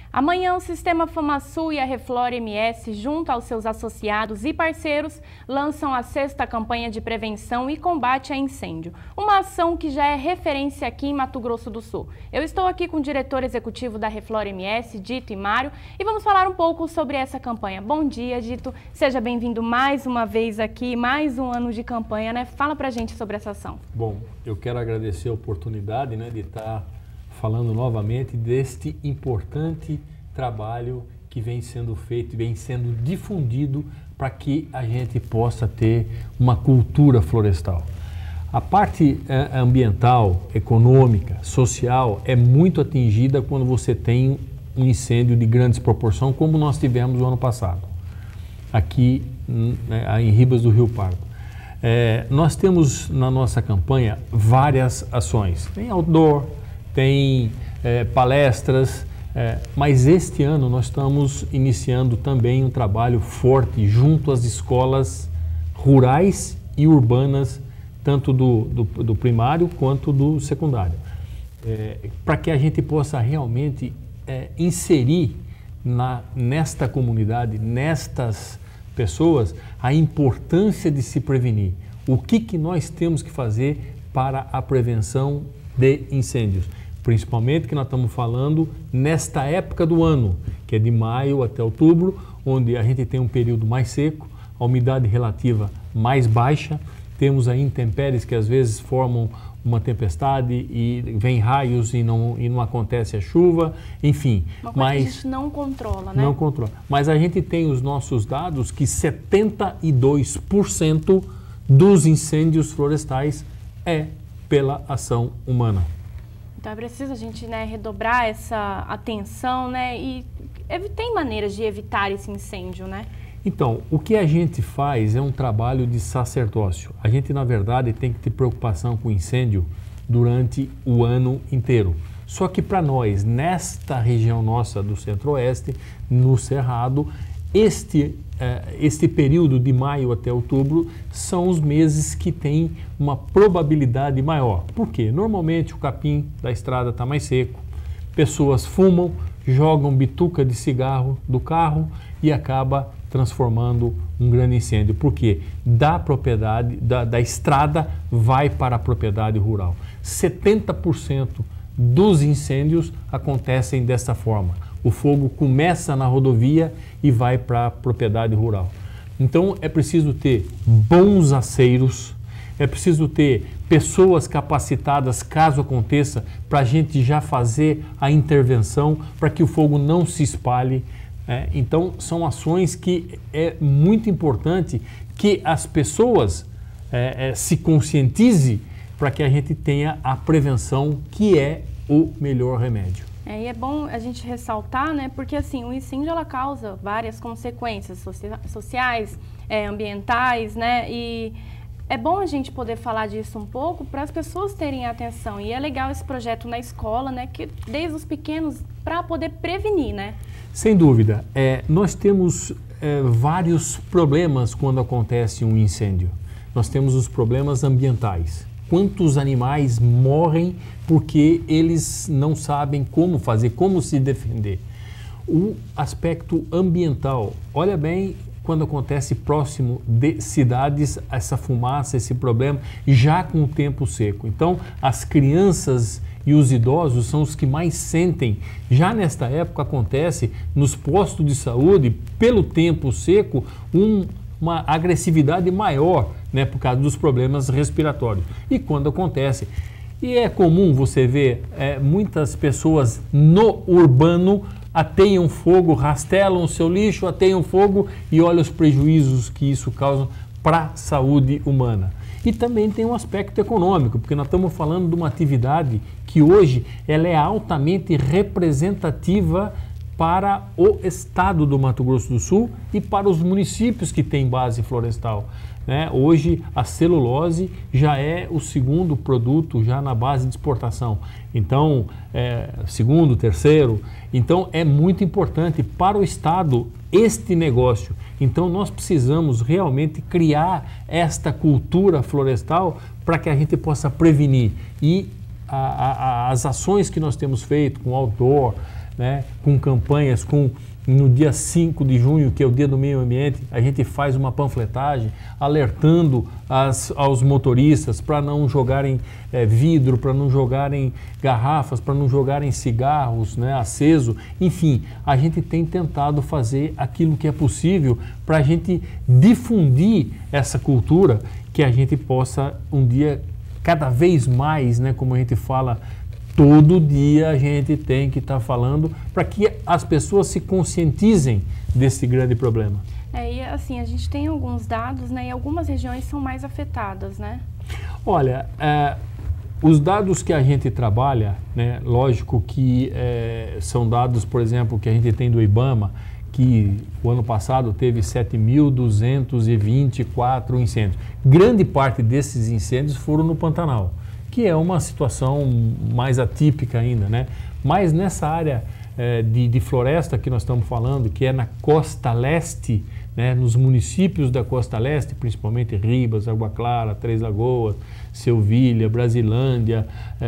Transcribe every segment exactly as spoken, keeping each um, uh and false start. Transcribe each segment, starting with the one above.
Amanhã, o Sistema FamaSul e a Reflora M S, junto aos seus associados e parceiros, lançam a sexta campanha de prevenção e combate a incêndio, uma ação que já é referência aqui em Mato Grosso do Sul. Eu estou aqui com o diretor executivo da Reflora M S, Dito e Mário, e vamos falar um pouco sobre essa campanha. Bom dia, Dito. Seja bem-vindo mais uma vez aqui, mais um ano de campanha, né? Fala pra gente sobre essa ação. Bom, eu quero agradecer a oportunidade, né, de estar falando novamente deste importante trabalho que vem sendo feito, vem sendo difundido para que a gente possa ter uma cultura florestal. A parte eh, ambiental, econômica, social é muito atingida quando você tem um incêndio de grandes proporções, como nós tivemos no ano passado, aqui né, em Ribas do Rio Pardo. É, nós temos na nossa campanha várias ações, tem outdoor, tem é, palestras, é, mas este ano nós estamos iniciando também um trabalho forte junto às escolas rurais e urbanas, tanto do, do, do primário quanto do secundário, é, para que a gente possa realmente é, inserir na, nesta comunidade, nestas pessoas, a importância de se prevenir. O que, que nós temos que fazer para a prevenção de incêndios? Principalmente que nós estamos falando nesta época do ano, que é de maio até outubro, onde a gente tem um período mais seco, a umidade relativa mais baixa, temos aí intempéries que às vezes formam uma tempestade e vem raios e não, e não acontece a chuva, enfim. Uma coisa mas que a gente não controla, né? Não controla. Mas a gente tem os nossos dados que setenta e dois por cento dos incêndios florestais é pela ação humana. Então é preciso a gente, né, redobrar essa atenção, né, e tem maneiras de evitar esse incêndio, né? Então, o que a gente faz é um trabalho de sacerdócio. A gente, na verdade, tem que ter preocupação com incêndio durante o ano inteiro. Só que para nós, nesta região nossa do Centro-Oeste, no Cerrado, este, eh, este período de maio até outubro são os meses que têm uma probabilidade maior. Por quê? Normalmente o capim da estrada está mais seco, pessoas fumam, jogam bituca de cigarro do carro e acaba transformando um grande incêndio. Por quê? Da propriedade, da, da estrada vai para a propriedade rural. setenta por cento dos incêndios acontecem dessa forma. O fogo começa na rodovia e vai para a propriedade rural. Então é preciso ter bons aceiros, é preciso ter pessoas capacitadas caso aconteça para a gente já fazer a intervenção para que o fogo não se espalhe. É, então são ações que é muito importante que as pessoas é, é, se conscientizem para que a gente tenha a prevenção, que é o melhor remédio. É, e é bom a gente ressaltar, né, porque assim, o incêndio ela causa várias consequências socia sociais, é, ambientais, né, e é bom a gente poder falar disso um pouco para as pessoas terem atenção. E é legal esse projeto na escola, né, que desde os pequenos, para poder prevenir, né? Sem dúvida. É, nós temos é, vários problemas quando acontece um incêndio. Nós temos os problemas ambientais. Quantos animais morrem porque eles não sabem como fazer, como se defender. O aspecto ambiental, olha bem, quando acontece próximo de cidades, essa fumaça, esse problema, já com o tempo seco. Então, as crianças e os idosos são os que mais sentem. Já nesta época acontece nos postos de saúde, pelo tempo seco, um, uma agressividade maior, né, por causa dos problemas respiratórios. E quando acontece, e é comum você ver é, muitas pessoas no urbano ateiam fogo, rastelam o seu lixo, ateiam fogo e olha os prejuízos que isso causa para a saúde humana. E também tem um aspecto econômico, porque nós estamos falando de uma atividade que hoje ela é altamente representativa para o estado do Mato Grosso do Sul e para os municípios que têm base florestal. Né? Hoje a celulose já é o segundo produto já na base de exportação. Então, é, segundo, terceiro. Então é muito importante para o estado este negócio. Então nós precisamos realmente criar esta cultura florestal para que a gente possa prevenir. E a, a, as ações que nós temos feito com outdoor, né, com campanhas, com no dia cinco de junho, que é o Dia do Meio Ambiente, a gente faz uma panfletagem alertando as, aos motoristas para não jogarem é, vidro, para não jogarem garrafas, para não jogarem cigarros, né, aceso. Enfim, a gente tem tentado fazer aquilo que é possível para a gente difundir essa cultura, que a gente possa um dia cada vez mais, né, como a gente fala, todo dia a gente tem que estar tá falando para que as pessoas se conscientizem desse grande problema. É, e assim, a gente tem alguns dados, né, e algumas regiões são mais afetadas, né? Olha, é, os dados que a gente trabalha, né, lógico que é, são dados, por exemplo, que a gente tem do IBAMA, que o ano passado teve sete mil duzentos e vinte e quatro incêndios. Grande parte desses incêndios foram no Pantanal, que é uma situação mais atípica ainda, né? Mas nessa área eh, de, de floresta que nós estamos falando, que é na costa leste, né, nos municípios da costa leste, principalmente Ribas, Água Clara, Três Lagoas, Selvília, Brasilândia,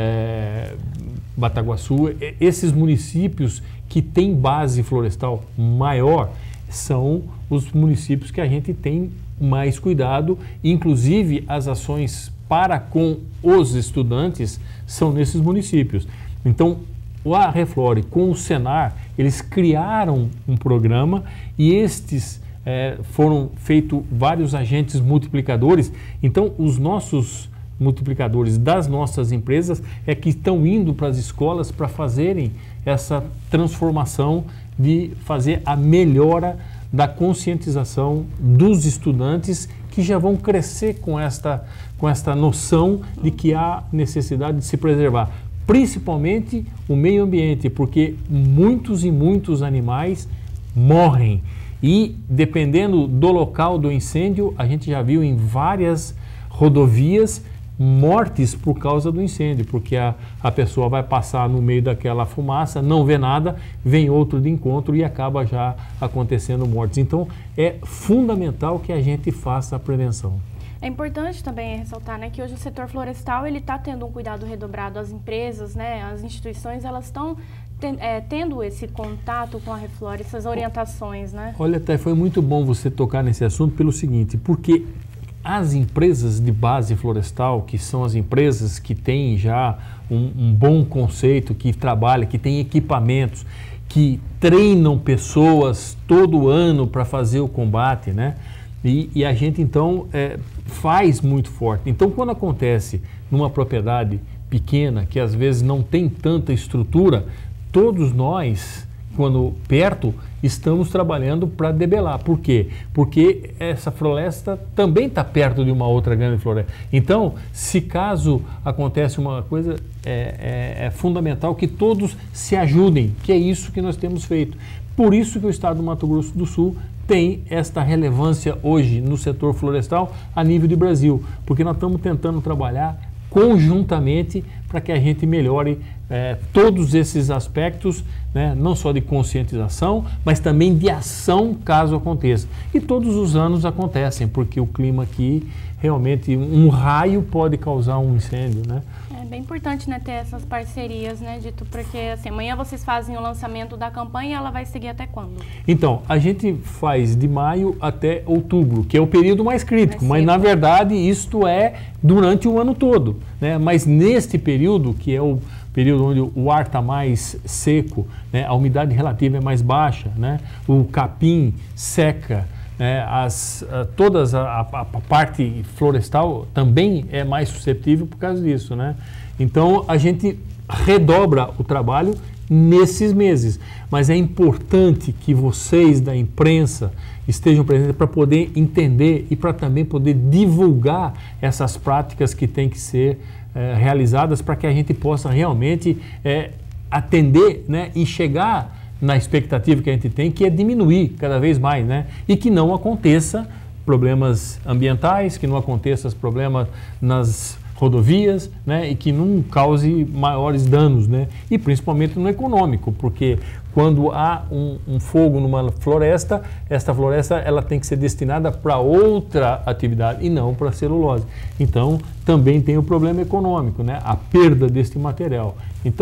eh, Bataguaçu, esses municípios que têm base florestal maior são os municípios que a gente tem mais cuidado, inclusive as ações para com os estudantes são nesses municípios. Então, a Reflore com o Senar, eles criaram um programa e estes é, foram feitos vários agentes multiplicadores. Então, os nossos multiplicadores das nossas empresas é que estão indo para as escolas para fazerem essa transformação de fazer a melhora da conscientização dos estudantes que já vão crescer com esta, com esta noção de que há necessidade de se preservar, principalmente o meio ambiente, porque muitos e muitos animais morrem e, dependendo do local do incêndio, a gente já viu em várias rodovias mortes por causa do incêndio, porque a, a pessoa vai passar no meio daquela fumaça, não vê nada, vem outro de encontro e acaba já acontecendo mortes. Então, é fundamental que a gente faça a prevenção. É importante também ressaltar, né, que hoje o setor florestal ele está tendo um cuidado redobrado. As empresas, né, as instituições, elas estão é, tendo esse contato com a Reflore, essas orientações, né? Olha, até foi muito bom você tocar nesse assunto pelo seguinte, porque as empresas de base florestal, que são as empresas que têm já um, um bom conceito, que trabalham, que têm equipamentos, que treinam pessoas todo ano para fazer o combate, né? E, e a gente então é, faz muito forte. Então, quando acontece numa propriedade pequena, que às vezes não tem tanta estrutura, todos nós, quando perto, estamos trabalhando para debelar. Por quê? Porque essa floresta também está perto de uma outra grande floresta. Então, se caso acontece uma coisa, é, é, é fundamental que todos se ajudem, que é isso que nós temos feito. Por isso que o estado do Mato Grosso do Sul tem esta relevância hoje no setor florestal a nível de Brasil, porque nós estamos tentando trabalhar conjuntamente para que a gente melhore é, todos esses aspectos, né, não só de conscientização, mas também de ação caso aconteça. E todos os anos acontecem, porque o clima aqui, realmente, um raio pode causar um incêndio, né? É bem importante, né, ter essas parcerias, né, Dito, porque assim, amanhã vocês fazem o lançamento da campanha e ela vai seguir até quando? Então, a gente faz de maio até outubro, que é o período mais crítico, mais mas na verdade isto é durante o ano todo, né? Mas neste período, que é o período onde o ar está mais seco, né, a umidade relativa é mais baixa, né, o capim seca, né, as, a, todas a, a, a parte florestal também é mais suscetível por causa disso, né? Então a gente redobra o trabalho nesses meses, mas é importante que vocês da imprensa estejam presentes para poder entender e para também poder divulgar essas práticas que têm que ser é, realizadas para que a gente possa realmente é, atender, né, e chegar na expectativa que a gente tem, que é diminuir cada vez mais, né, e que não aconteça problemas ambientais, que não aconteça problemas nas rodovias, né, e que não cause maiores danos, né, e principalmente no econômico, porque quando há um, um fogo numa floresta, esta floresta ela tem que ser destinada para outra atividade e não para celulose. Então, também tem o problema econômico, né, a perda deste material. Então,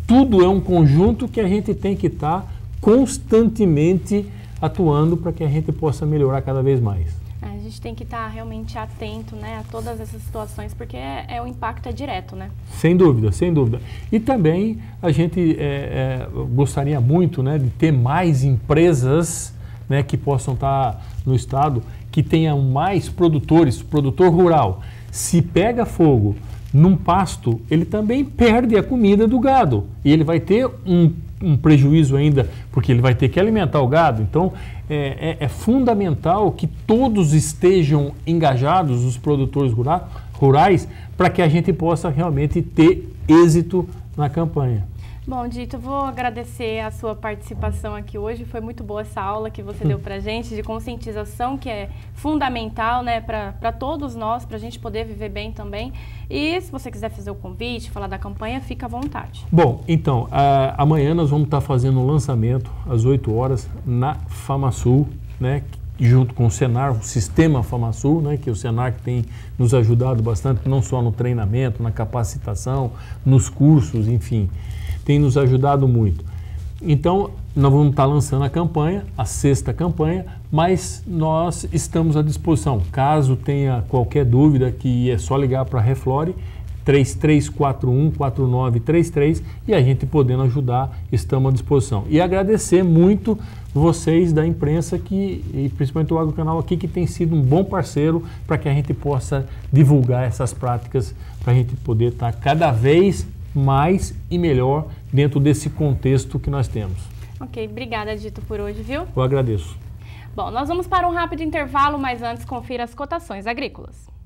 tudo é um conjunto que a gente tem que estar constantemente atuando para que a gente possa melhorar cada vez mais. A gente tem que estar realmente atento, né, a todas essas situações, porque é, é, o impacto é direto, né? Sem dúvida, sem dúvida. E também a gente é, é, gostaria muito, né, de ter mais empresas, né, que possam estar no estado, que tenham mais produtores, produtor rural. Se pega fogo num pasto, ele também perde a comida do gado. E ele vai ter um, um prejuízo ainda, porque ele vai ter que alimentar o gado. Então, é, é, é fundamental que todos estejam engajados, os produtores rura, rurais, para que a gente possa realmente ter êxito na campanha. Bom, Dito, eu vou agradecer a sua participação aqui hoje. Foi muito boa essa aula que você deu para a gente de conscientização, que é fundamental, né, para todos nós, para a gente poder viver bem também. E se você quiser fazer o convite, falar da campanha, fica à vontade. Bom, então, a, amanhã nós vamos estar fazendo um lançamento às oito horas na FamaSul, né, junto com o Senar, o Sistema FamaSul, né, que é o Senar que tem nos ajudado bastante, não só no treinamento, na capacitação, nos cursos, enfim, tem nos ajudado muito. Então, nós vamos estar lançando a campanha, a sexta campanha, mas nós estamos à disposição. Caso tenha qualquer dúvida, que é só ligar para a Reflore, três três quatro um, quatro nove três três, e a gente podendo ajudar, estamos à disposição. E agradecer muito vocês da imprensa, que, e principalmente o Agrocanal aqui, que tem sido um bom parceiro para que a gente possa divulgar essas práticas, para a gente poder estar cada vez mais e melhor dentro desse contexto que nós temos. Ok, obrigada, Dito, por hoje, viu? Eu agradeço. Bom, nós vamos para um rápido intervalo, mas antes confira as cotações agrícolas.